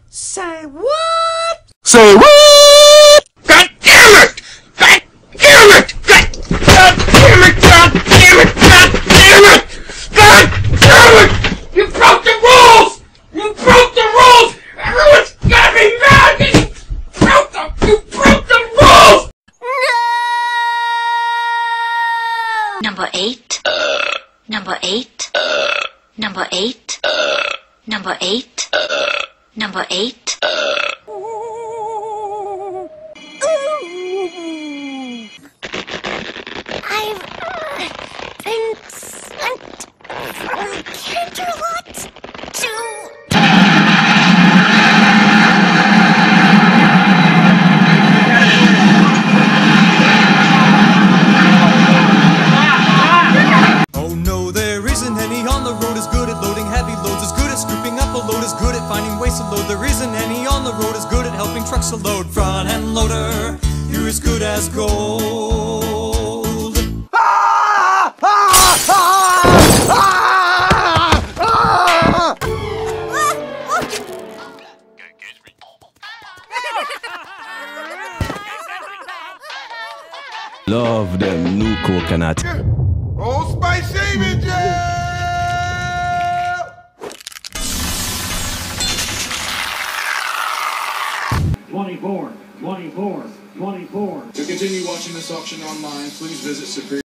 Say what? Say what? God damn it! God damn it! God damn it! God damn it! God damn it! God damn it! You broke the rules! You broke the rules! Everyone's gonna be mad because you broke the rules! Number 8. Number 8. Number 8. Number 8. Number 8. I've been sent from Canterlot to... Oh no, there isn't any on the road as good at loading heavy loads, as good at scooping up a load, as good at finding ways to load. There isn't any on the road as good at helping trucks to load. Front end loader, you're as good as gold. Love them new coconut. Old Spice Shaving Gel! 24, 24, 24. To continue watching this auction online, please visit Superior.